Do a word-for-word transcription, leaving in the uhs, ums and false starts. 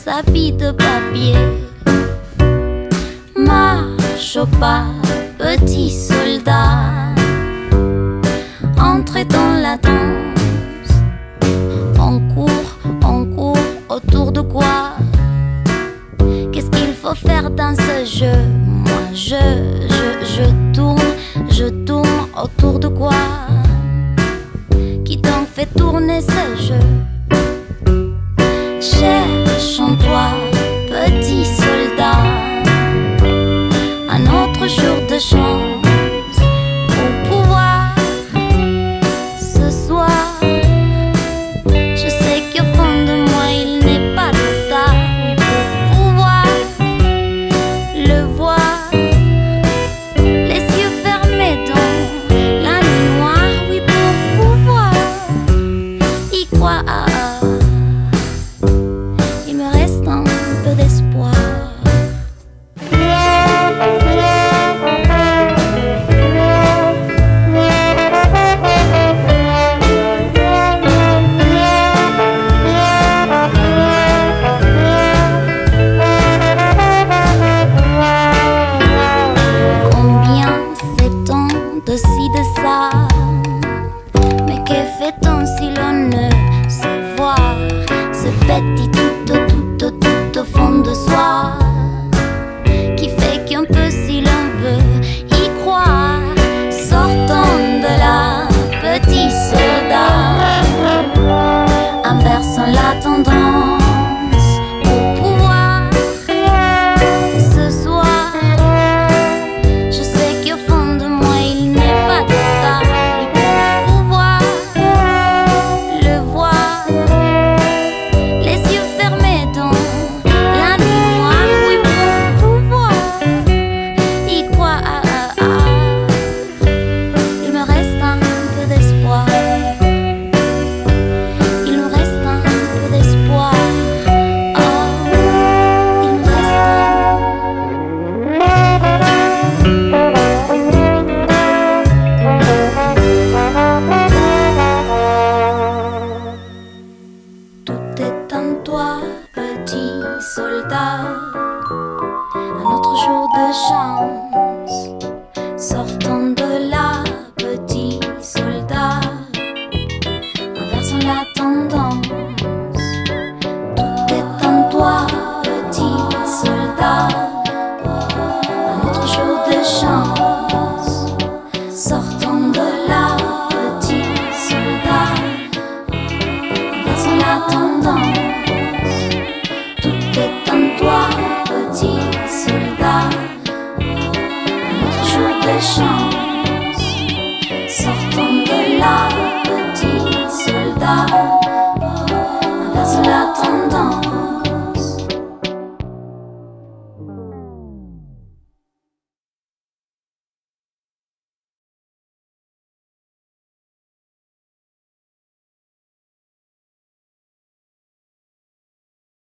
habits de papier. Marche au pas, petit soldat, entrez dans la danse. On court, on court, autour de quoi? Qu'est-ce qu'il faut faire dans ce jeu? Moi je, je, je tourne, je tourne autour de quoi? Qui donc fait tourner ce jeu? Cherche en toi, petit soldat, un autre jour de chance pour pouvoir ce soir. Je sais qu'au fond de moi il n'est pas de tard, oui, pour pouvoir le voir, les yeux fermés dans la nuit noire, oui, pour pouvoir y croire. Il me reste un peu d'espoir. De ci, de ça, mais que fait-on si l'on ne sait voir ce petit tout, tout, tout, tout au fond de soi, qui fait qu'on peut, si l'on veut, y croire. Sortons de là, petit soldat, inversons la tendance pour pouvoir ce soir. Je sais qu'au fond de moi toi, petit soldat.